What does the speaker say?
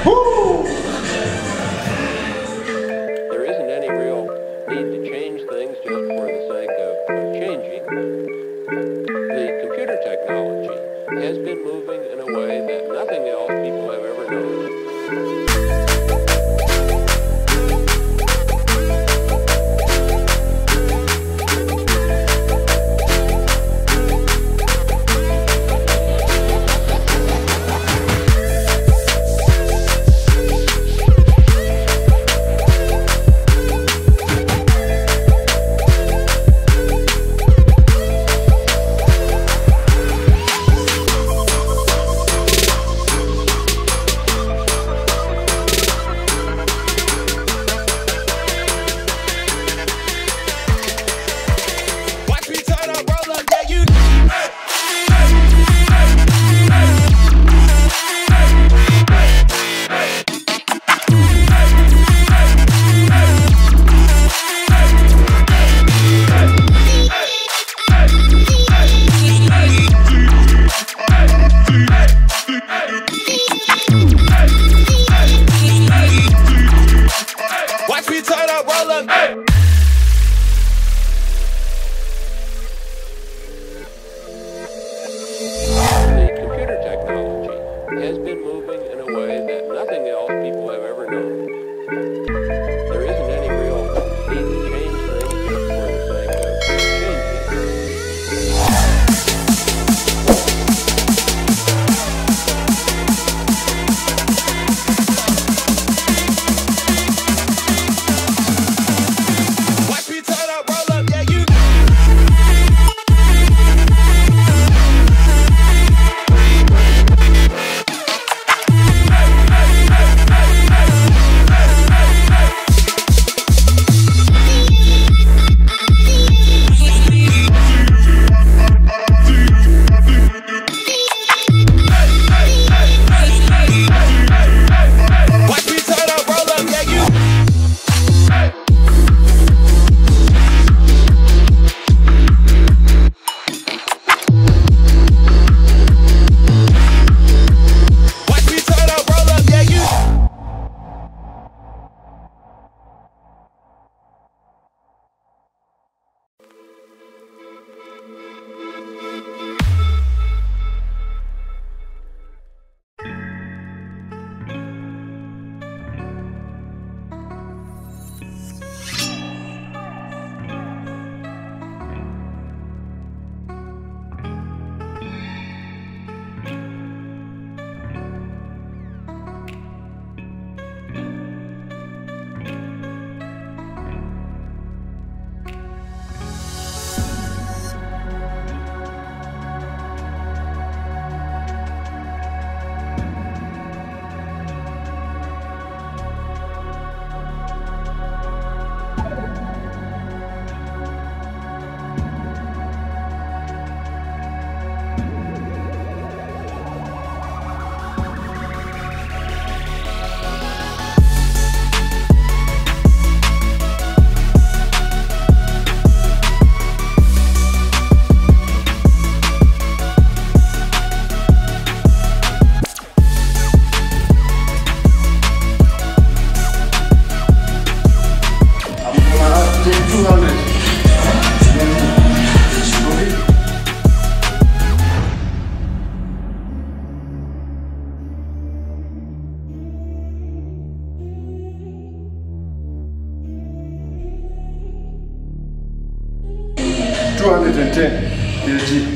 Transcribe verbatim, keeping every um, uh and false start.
There isn't any real need to change things just for the sake of, of changing. The computer technology has been moving in a way that nothing else people have ever known. Watch me turn up, roll up. Hey. The computer technology has been moving in a way that nothing else people have ever known. There isn't any real need to change things just for the sake of changing. two hundred ten K G.